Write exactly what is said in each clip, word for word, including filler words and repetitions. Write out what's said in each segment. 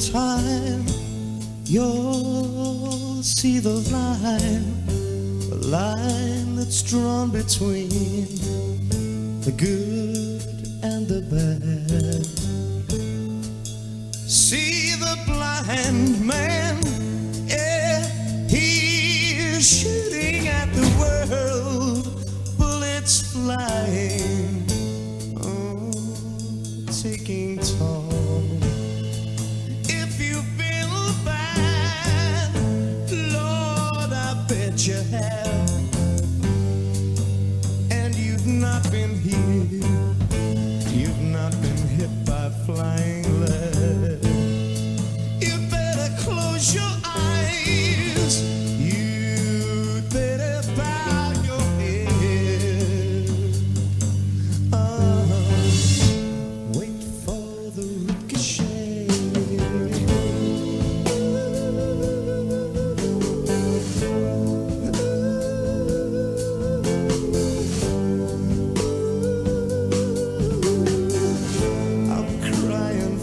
time, you'll see the line, the line that's drawn between the good and the bad. See the blind man, yeah, he's shooting at the world, bullets flying, oh, taking toll. If you've been bad, Lord, I bet you have, and you've not been here, you've not been hit by flying lead. You better close your eyes, you better bow your head. Uh, wait for the ricochet. I'm crying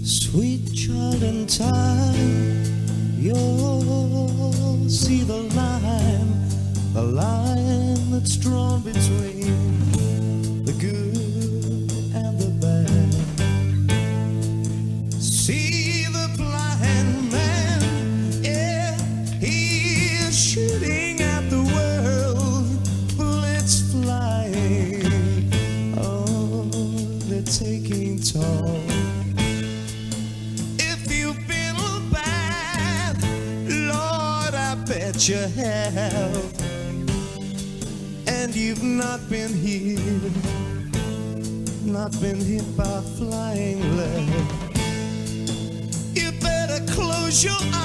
Sweet child, in time you'll see the line, the line that's drawn between the good and the bad. See the blind man, yeah, he is shooting at the world, bullets flying, oh, they're taking toll. Bet you have, and you've not been hit, not been hit by flying lead. You better close your